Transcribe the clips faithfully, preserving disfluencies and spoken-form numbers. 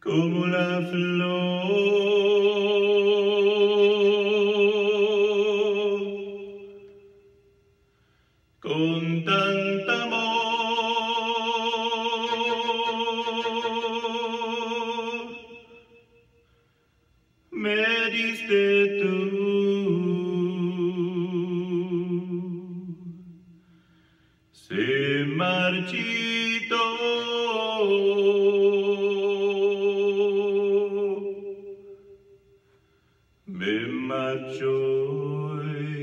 como la flor, con tanta amor, me diste tú. Se marchitó me marchó,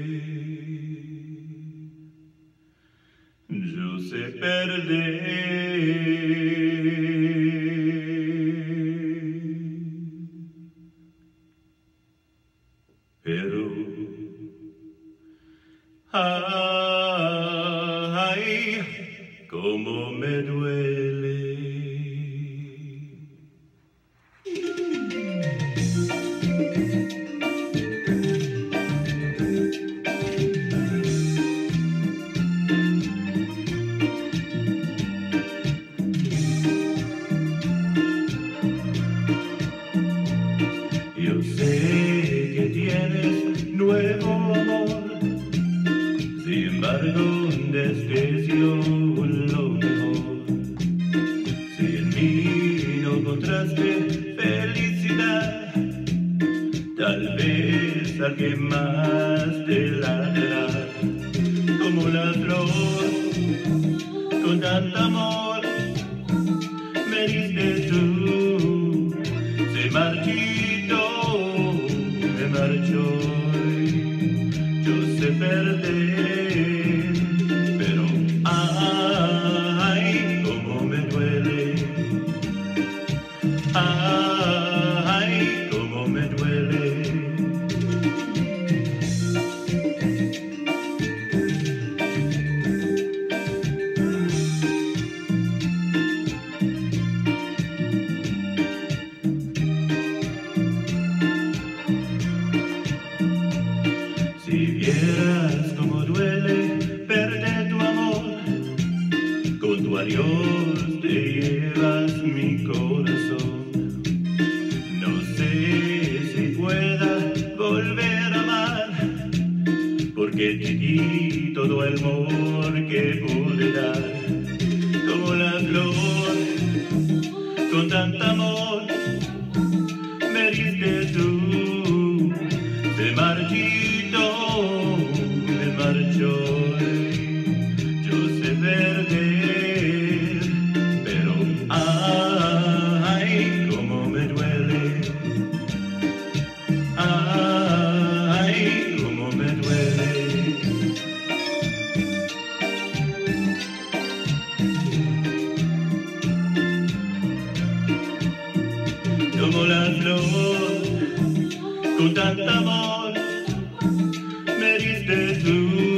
yo sé perder, pero ay, cómo me duele. Yo sé que tienes nuevo amor, sin embargo desprecio lo mejor. Si en mí no encontraste felicidad, tal vez alguien más te la dará. Como la flor, con tanto amor, me diste tú. Se marchitó, me marchó, yo sé perder, pero ay, cómo me duele, ay, cómo me duele. Si vieras cómo duele perder tu amor, con tu adiós te llevas mi corazón. No sé si pueda volver a amar, porque te di todo el amor que pude dar. Como la flor, con tanto amor, me diste tú. Se marchitó, me marchó, yo sé perder, pero ay, cómo me duele, ay, cómo me duele. Como la flor, con tanto amor, me diste tú.